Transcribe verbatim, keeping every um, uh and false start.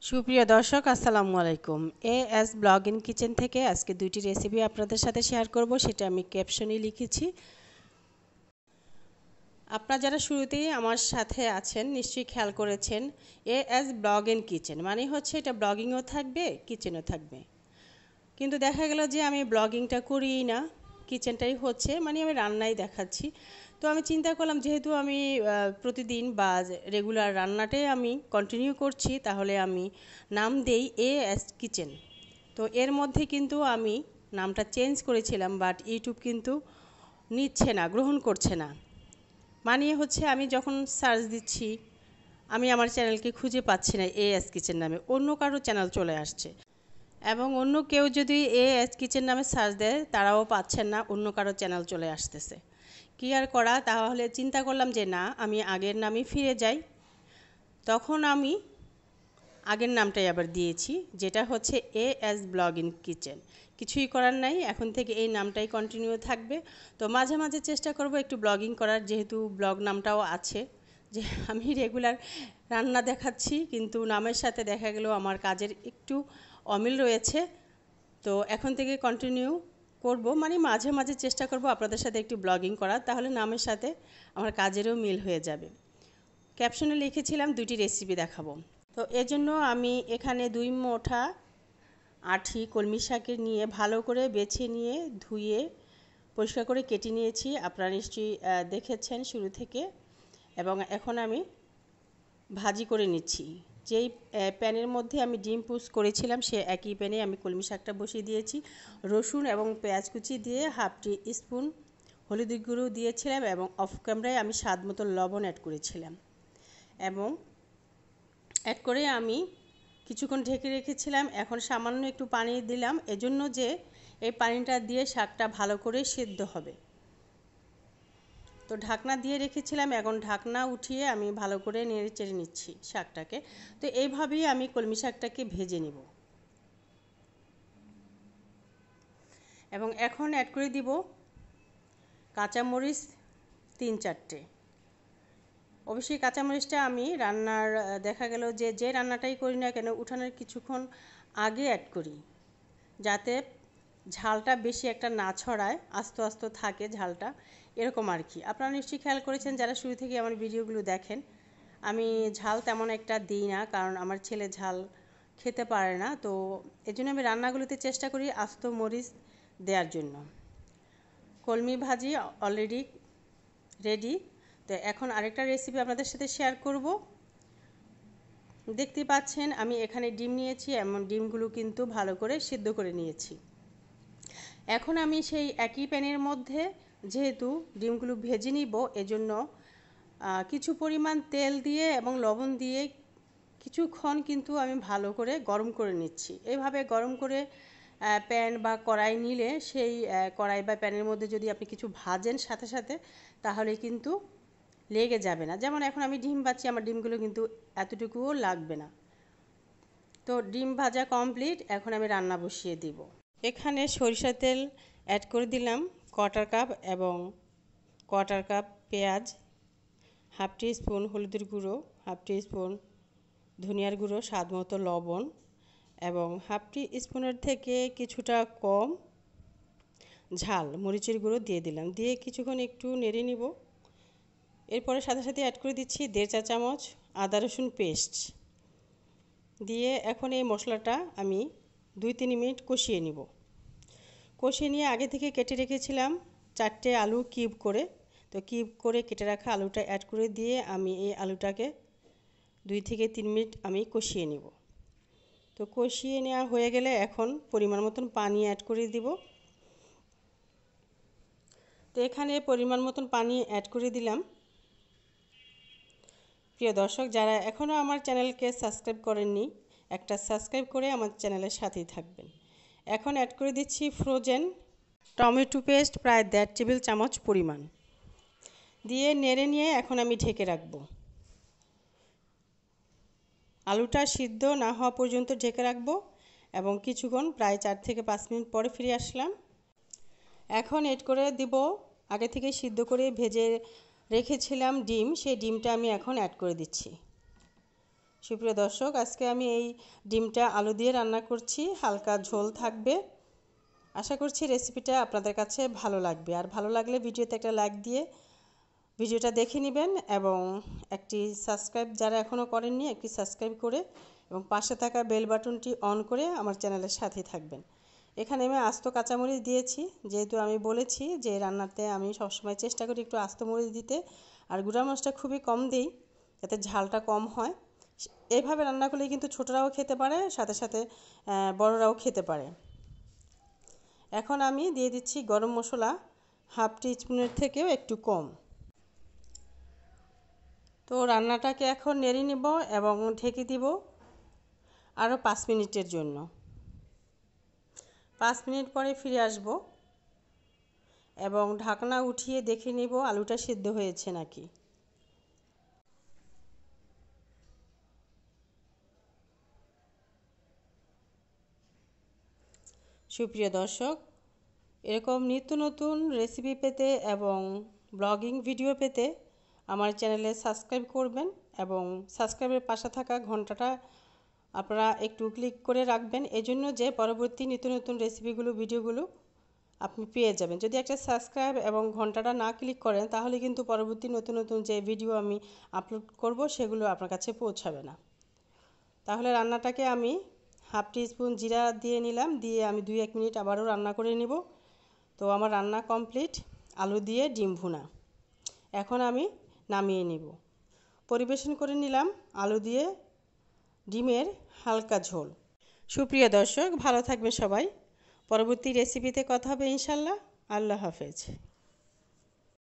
সুপ্রিয় দর্শক আসসালামু আলাইকুম। A S blog in kitchen থেকে আজকে দুইটি রেসিপি আপনাদের সাথে শেয়ার করব, সেটা আমি ক্যাপশনে লিখেছি। আপনারা যারা শুরুতেই আমার সাথে আছেন নিশ্চয়ই খেয়াল করেছেন A S blog in kitchen মানে হচ্ছে এটা ব্লগিংও থাকবে, কিচেনও থাকবে। কিন্তু দেখা গেল যে আমি ব্লগিংটা করিই না, কিচেনটাই হচ্ছে, মানে আমি রান্নাই দেখাচ্ছি। তো আমি চিন্তা করলাম যেহেতু আমি প্রতিদিন বা রেগুলার রান্নাটাই আমি কন্টিনিউ করছি, তাহলে আমি নাম দেই এ এস কিচেন। তো এর মধ্যে কিন্তু আমি নামটা চেঞ্জ করেছিলাম, বাট ইউটিউব কিন্তু নিচ্ছে না, গ্রহণ করছে না। মানে হচ্ছে আমি যখন সার্চ দিচ্ছি আমি আমার চ্যানেলকে খুঁজে পাচ্ছি না, এ এস কিচেন নামে অন্য কারো চ্যানেল চলে আসছে। এবং অন্য কেউ যদি এ এস কিচেন নামে সার্চ দেয় তারাও পাচ্ছেন না, অন্য কারো চ্যানেল চলে আসতেছে। কি আর করা, তাহলে চিন্তা করলাম যে না, আমি আগের নামই ফিরে যাই। তখন আমি আগের নামটাই আবার দিয়েছি, যেটা হচ্ছে A S blog in kitchen. কিছুই করার নাই, এখন থেকে এই নামটাই কন্টিনিউ থাকবে। তো মাঝে মাঝে চেষ্টা করব একটু ব্লগিং করার, যেহেতু ব্লগ নামটাও আছে, যে আমি রেগুলার রান্না দেখাচ্ছি কিন্তু নামের সাথে দেখা গেল আমার কাজের একটু অমিল রয়েছে। তো এখন থেকে কন্টিনিউ করব, মানে মাঝে মাঝে চেষ্টা করব আপনাদের সাথে একটু ব্লগিং করার, তাহলে নামের সাথে আমার কাজেরও মিল হয়ে যাবে। ক্যাপশনে লিখেছিলাম দুটি রেসিপি দেখাবো। তো এজন্য আমি এখানে দুই মুঠা আঁটি কলমি শাকের নিয়ে ভালো করে বেছে নিয়ে ধুয়ে পরিষ্কার করে কেটে নিয়েছি, আপনারা নিশ্চয়ই দেখেছেন শুরু থেকে। এবং এখন আমি ভাজি করে নিচ্ছি। যেই প্যানের মধ্যে আমি ডিম পুষ করেছিলাম সে একই প্যানে আমি কলমি শাকটা বসিয়ে দিয়েছি। রসুন এবং পেঁয়াজ কুচি দিয়ে হাফ টি স্পুন হলুদের গুঁড়ো দিয়েছিলাম এবং অফ ক্যামেরায় আমি স্বাদ মতো লবণ অ্যাড করেছিলাম। এবং অ্যাড করে আমি কিছুক্ষণ ঢেকে রেখেছিলাম। এখন সামান্য একটু পানি দিলাম, এজন্য যে এই পানিটা দিয়ে শাকটা ভালো করে সিদ্ধ হবে। তো ঢাকনা দিয়ে রেখেছিলাম, এখন ঢাকনা উঠিয়ে আমি ভালো করে নেড়ে চেড়ে নিচ্ছি শাকটাকে। তো এইভাবেই আমি কলমি শাকটাকে ভেজে নিব। এবং এখন অ্যাড করে দিব কাঁচামরিচ তিন চারটে। অবশ্যই কাঁচামরিচটা আমি রান্নার দেখা গেল যে যে রান্নাটাই করি না কেন উঠানোর কিছুক্ষণ আগে অ্যাড করি, যাতে ঝালটা বেশি একটা না ছড়ায়, আস্তে আস্তে থাকে ঝালটা, এরকম আর কি। আপনারা নিশ্চয়ই খেয়াল করেছেন যারা শুরু থেকে আমার ভিডিওগুলো দেখেন, আমি ঝাল তেমন একটা দিই না, কারণ আমার ছেলে ঝাল খেতে পারে না। তো এই জন্য আমি রান্নাগুলোতে চেষ্টা করি আস্ত মরিচ দেওয়ার জন্য। কলমি ভাজি অলরেডি রেডি। তো এখন আরেকটা রেসিপি আপনাদের সাথে শেয়ার করব। দেখতে পাচ্ছেন আমি এখানে ডিম নিয়েছি, এমন ডিমগুলো কিন্তু ভালো করে সিদ্ধ করে নিয়েছি। এখন আমি সেই একই প্যানের মধ্যে যেহেতু ডিমগুলো ভেজে নিব, এজন্য কিছু পরিমাণ তেল দিয়ে এবং লবণ দিয়ে কিছুক্ষণ কিন্তু আমি ভালো করে গরম করে নিচ্ছি। এইভাবে গরম করে প্যান বা কড়াই নিলে সেই কড়াই বা প্যানের মধ্যে যদি আপনি কিছু ভাজেন সাথে সাথে, তাহলে কিন্তু লেগে যাবে না। যেমন এখন আমি ডিম ভাজছি, আমার ডিমগুলো কিন্তু এতটুকুও লাগবে না। তো ডিম ভাজা কমপ্লিট, এখন আমি রান্না বসিয়ে দিব। এখানে সরিষার তেল অ্যাড করে দিলাম কোয়ার্টার কাপ, এবং কোয়ার্টার কাপ পেঁয়াজ, হাফ টি স্পুন হলুদের গুঁড়ো, হাফ টি স্পুন ধনিয়ার গুঁড়ো, স্বাদ মতো লবণ এবং হাফ টি স্পুনের থেকে কিছুটা কম ঝাল মরিচের গুঁড়ো দিয়ে দিলাম। দিয়ে কিছুক্ষণ একটু নেড়ে নিব। এরপরে সাথে সাথে অ্যাড করে দিচ্ছি দেড় চা চামচ আদা রসুন পেস্ট দিয়ে এখন এই মশলাটা আমি দুই তিন মিনিট কষিয়ে নিব। কষিয়ে নিয়ে আগে থেকে কেটে রেখেছিলাম চারটে আলু কিউব করে, তো কিউব করে কেটে রাখা আলুটা অ্যাড করে দিয়ে আমি এই আলুটাকে দুই থেকে তিন মিনিট আমি কষিয়ে নিব। তো কষিয়ে নেওয়া হয়ে গেলে এখন পরিমাণ মতন পানি অ্যাড করে দিব। তো এখানে পরিমাণ মতন পানি অ্যাড করে দিলাম। প্রিয় দর্শক, যারা এখনও আমার চ্যানেলকে সাবস্ক্রাইব করেননি, একটা সাবস্ক্রাইব করে আমার চ্যানেলের সাথেই থাকবেন। এখন অ্যাড করে দিচ্ছি ফ্রোজেন টমেটো পেস্ট প্রায় দেড় টেবিল চামচ পরিমাণ দিয়ে নেড়ে নিয়ে এখন আমি ঢেকে রাখব। আলুটা সিদ্ধ না হওয়া পর্যন্ত ঢেকে রাখবো এবং কিছুক্ষণ প্রায় চার থেকে পাঁচ মিনিট পরে ফিরে আসলাম। এখন এড করে দিব আগে থেকে সিদ্ধ করে ভেজে রেখেছিলাম ডিম, সেই ডিমটা আমি এখন অ্যাড করে দিচ্ছি। সুপ্রিয় দর্শক, আজকে আমি এই ডিমটা আলু দিয়ে রান্না করছি, হালকা ঝোল থাকবে। আশা করছি রেসিপিটা আপনাদের কাছে ভালো লাগবে। আর ভালো লাগলে ভিডিওতে একটা লাইক দিয়ে ভিডিওটা দেখে নেবেন এবং একটি সাবস্ক্রাইব যারা এখনও করেননি একটি সাবস্ক্রাইব করে এবং পাশে থাকা বেল বাটনটি অন করে আমার চ্যানেলের সাথে থাকবেন। এখানে আমি আস্ত কাঁচামরিচ দিয়েছি, যেহেতু আমি বলেছি যে রান্নাতে আমি সবসময় চেষ্টা করি একটু আস্ত মরিচ দিতে, আর গুঁড়া মরিচটা খুবই কম দিই যাতে ঝালটা কম হয়। এইভাবে রান্না করলে কিন্তু ছোটরাও খেতে পারে, সাথে সাথে বড়রাও খেতে পারে। এখন আমি দিয়ে দিচ্ছি গরম মশলা হাফ টি স্পুনের থেকেও একটু কম। তো রান্নাটাকে এখন নেড়ে নেব এবং ঢেকে দিব আরও পাঁচ মিনিটের জন্য। পাঁচ মিনিট পরে ফিরে আসব এবং ঢাকনা উঠিয়ে দেখে নেব আলুটা সিদ্ধ হয়েছে নাকি। সুপ্রিয় দর্শক, এরকম নিত্য নতুন রেসিপি পেতে এবং ব্লগিং ভিডিও পেতে আমার চ্যানেলে সাবস্ক্রাইব করবেন এবং সাবস্ক্রাইবের পাশে থাকা ঘন্টাটা আপনারা একটু ক্লিক করে রাখবেন, এজন্য যে পরবর্তী নিত্য নতুন রেসিপিগুলো ভিডিওগুলো আপনি পেয়ে যাবেন। যদি একটা সাবস্ক্রাইব এবং ঘন্টাটা না ক্লিক করেন তাহলে কিন্তু পরবর্তী নতুন নতুন যে ভিডিও আমি আপলোড করব সেগুলো আপনার কাছে পৌঁছাবে না। তাহলে রান্নাটাকে আমি হাফ টি স্পুন জিরা দিয়ে নিলাম, দিয়ে আমি দুই এক মিনিট আবারও রান্না করে নিব। তো আমার রান্না কমপ্লিট, আলু দিয়ে ডিম ভুনা। এখন আমি নামিয়ে নিব, পরিবেশন করে নিলাম আলু দিয়ে ডিমের হালকা ঝোল। সুপ্রিয় দর্শক, ভালো থাকবেন সবাই। পরবর্তী রেসিপিতে কথা হবে ইনশাল্লাহ। আল্লাহ হাফেজ।